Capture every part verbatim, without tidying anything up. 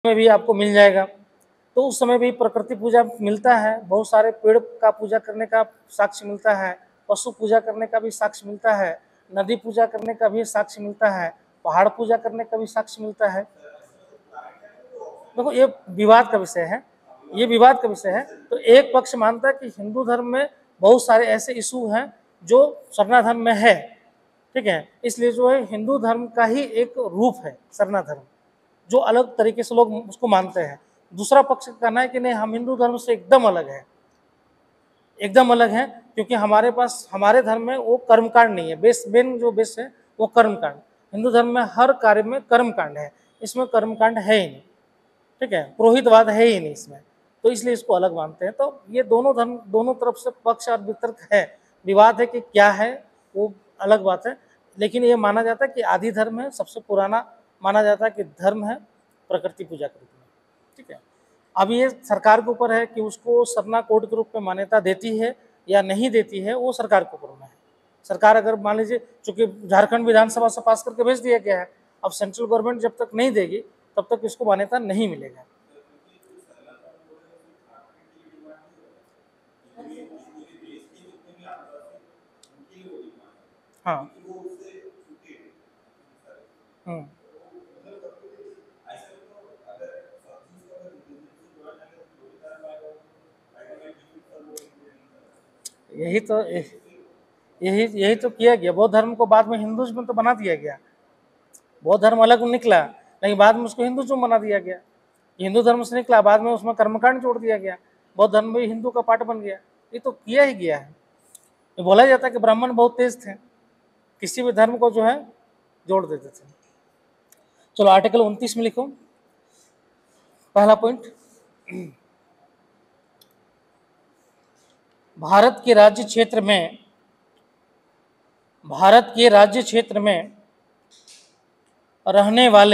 में भी आपको मिल जाएगा। तो उस समय भी प्रकृति पूजा मिलता है, बहुत सारे पेड़ का पूजा करने का साक्ष्य मिलता है, पशु पूजा करने का भी साक्ष्य मिलता है, नदी पूजा करने का भी साक्ष्य मिलता है, पहाड़ पूजा करने का भी साक्ष्य मिलता है। देखो ये विवाद का विषय है, ये विवाद का विषय है। तो एक पक्ष मानता है कि हिंदू धर्म में बहुत सारे ऐसे इशू हैं जो सरना धर्म में है, ठीक है, इसलिए जो है हिंदू धर्म का ही एक रूप है सरना धर्म, जो अलग तरीके से लोग उसको मानते हैं। दूसरा पक्ष का कहना है कि नहीं, हम हिंदू धर्म से एकदम अलग है, एकदम अलग है, क्योंकि हमारे पास हमारे धर्म में वो कर्मकांड नहीं है, बेस मेन जो बेस है वो कर्मकांड। हिंदू धर्म में हर कार्य में कर्मकांड है, इसमें कर्मकांड है ही नहीं, ठीक है, पुरोहितवाद है ही नहीं इसमें, तो इसलिए इसको अलग मानते हैं। तो ये दोनों धर्म, दोनों तरफ से पक्ष और वितर्क है, विवाद है कि क्या है वो अलग बात है, लेकिन ये माना जाता है कि आदि धर्म है, सबसे पुराना माना जाता है कि धर्म है प्रकृति पूजा के रूप में, ठीक है। अब ये सरकार के ऊपर है कि उसको सरना कोड के रूप में मान्यता देती है या नहीं देती है, वो सरकार के ऊपर में है। सरकार अगर मान लीजिए, चूंकि झारखंड विधानसभा से पास करके भेज दिया गया है, अब सेंट्रल गवर्नमेंट जब तक नहीं देगी तब तक इसको मान्यता नहीं मिलेगा। हाँ, हम्म, यही तो यही यही तो किया गया। बौद्ध धर्म को बाद में हिंदुज़ में तो बना दिया गया, बौद्ध धर्म अलग निकला, लेकिन बाद में उसको हिंदुज़म बना दिया गया। हिंदू धर्म से निकला, बाद में उसमें कर्मकांड जोड़ दिया गया, बौद्ध धर्म भी हिंदू का पार्ट बन गया। ये तो किया ही गया है। ये बोला जाता है कि ब्राह्मण बहुत तेज थे, किसी भी धर्म को जो है जोड़ देते थे। चलो आर्टिकल उनतीस में लिखो, पहला पॉइंट, भारत के राज्य क्षेत्र में भारत के राज्य क्षेत्र में रहने वाले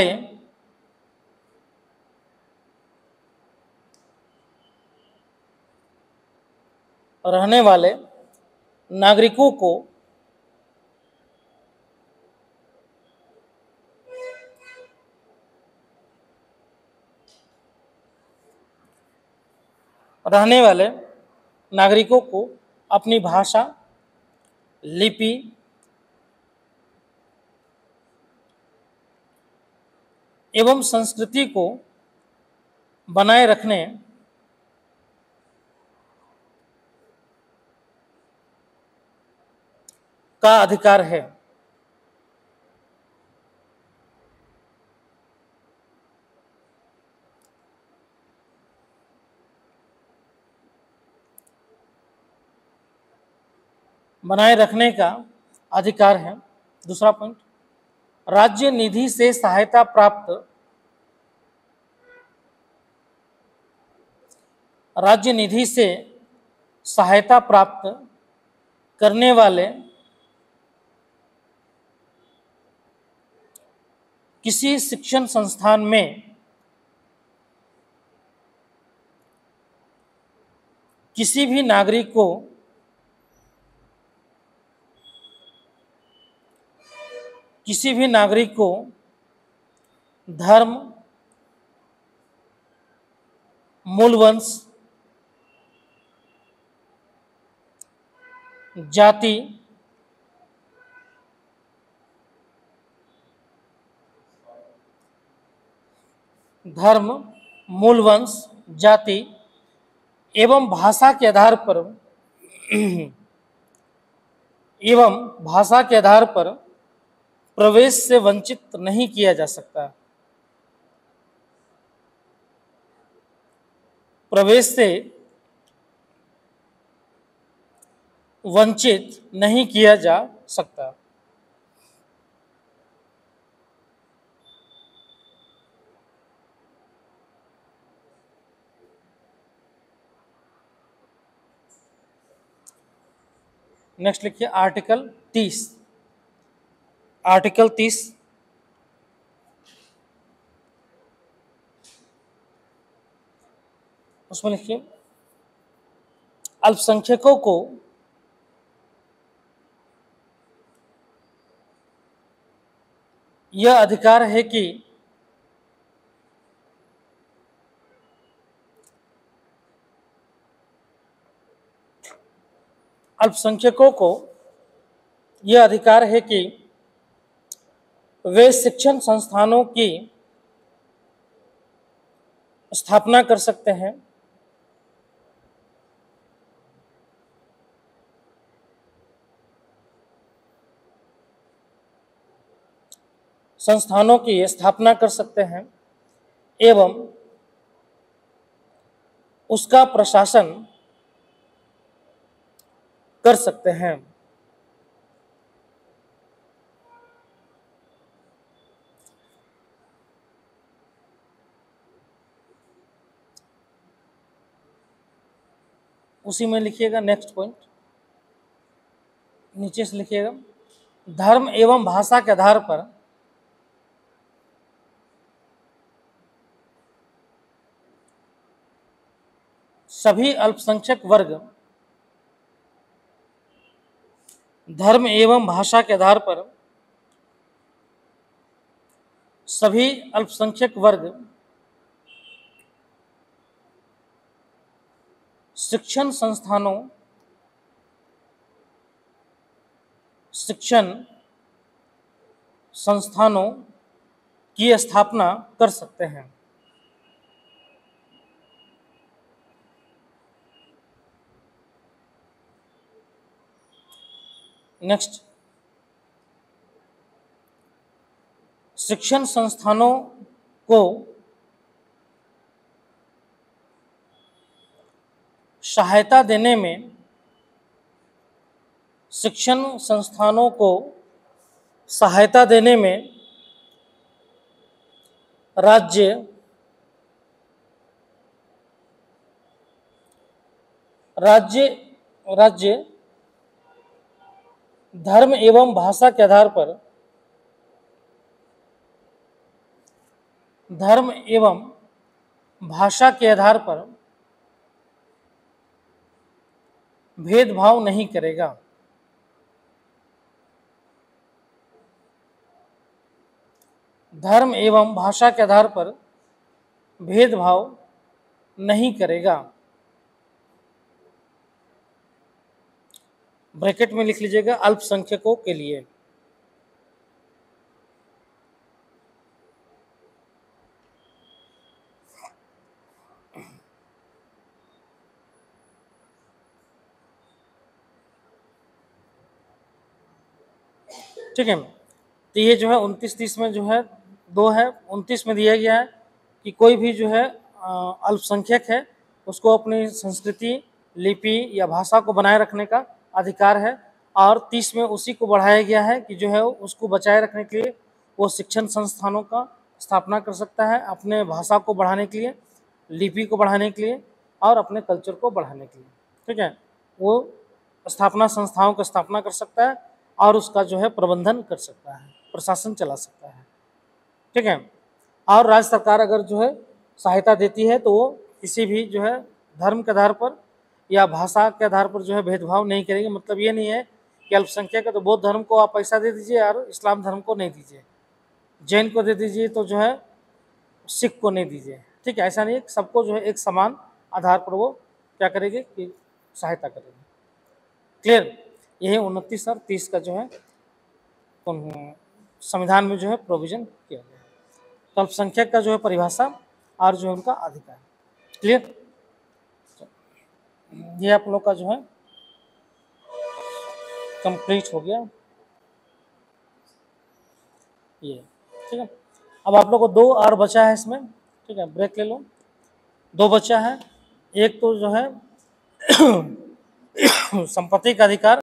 रहने वाले नागरिकों को रहने वाले नागरिकों को अपनी भाषा, लिपि एवं संस्कृति को बनाए रखने का अधिकार है। बनाए रखने का अधिकार है। दूसरा पॉइंट, राज्य निधि से सहायता प्राप्त राज्य निधि से सहायता प्राप्त करने वाले किसी शिक्षण संस्थान में किसी भी नागरिक को किसी भी नागरिक को धर्म, मूलवंश, जाति, धर्म, मूलवंश, जाति एवं भाषा के आधार पर एवं भाषा के आधार पर प्रवेश से वंचित नहीं किया जा सकता। प्रवेश से वंचित नहीं किया जा सकता। नेक्स्ट लिखिए आर्टिकल तीस। आर्टिकल तीस, उसमें लिखिए अल्पसंख्यकों को यह अधिकार है कि अल्पसंख्यकों को यह अधिकार है कि वे शिक्षण संस्थानों की स्थापना कर सकते हैं, संस्थानों की स्थापना कर सकते हैं एवं उसका प्रशासन कर सकते हैं। उसी में लिखिएगा नेक्स्ट पॉइंट, नीचे से लिखिएगा, धर्म एवं भाषा के आधार पर सभी अल्पसंख्यक वर्ग धर्म एवं भाषा के आधार पर सभी अल्पसंख्यक वर्ग शिक्षण संस्थानों शिक्षण संस्थानों की स्थापना कर सकते हैं। नेक्स्ट, शिक्षण संस्थानों को सहायता देने में शिक्षण संस्थानों को सहायता देने में राज्य राज्य राज्य धर्म एवं भाषा के आधार पर धर्म एवं भाषा के आधार पर भेदभाव नहीं करेगा। धर्म एवं भाषा के आधार पर भेदभाव नहीं करेगा। ब्रैकेट में लिख लीजिएगा अल्पसंख्यकों के लिए। ठीक है, तो ये जो है उनतीस तीस में जो है दो है, उनतीस में दिया गया है कि कोई भी जो है अल्पसंख्यक है उसको अपनी संस्कृति, लिपि या भाषा को बनाए रखने का अधिकार है, और तीस में उसी को बढ़ाया गया है कि जो है उसको बचाए रखने के लिए वो शिक्षण संस्थानों का स्थापना कर सकता है, अपने भाषा को बढ़ाने के लिए, लिपि को बढ़ाने के लिए और अपने कल्चर को बढ़ाने के लिए। ठीक है, वो स्थापना संस्थाओं की स्थापना कर सकता है और उसका जो है प्रबंधन कर सकता है, प्रशासन चला सकता है। ठीक है, और राज्य सरकार अगर जो है सहायता देती है तो वो किसी भी जो है धर्म के आधार पर या भाषा के आधार पर जो है भेदभाव नहीं करेगी। मतलब ये नहीं है कि अल्पसंख्यक है तो बौद्ध धर्म को आप पैसा दे दीजिए और इस्लाम धर्म को नहीं दीजिए, जैन को दे दीजिए तो जो है सिख को नहीं दीजिए। ठीक है, ऐसा नहीं है, सबको जो है एक समान आधार पर वो क्या करेगी कि सहायता करेगी। क्लियर, यही उनतीस और तीस का जो है संविधान में जो है प्रोविजन किया गया है। तो अल्पसंख्यक का जो है परिभाषा और जो है उनका अधिकार। क्लियर, ये आप लोग का जो है कंप्लीट हो गया ये। ठीक है, अब आप लोग को दो और बचा है इसमें। ठीक है, ब्रेक ले लो, दो बचा है। एक तो जो है संपत्ति का अधिकार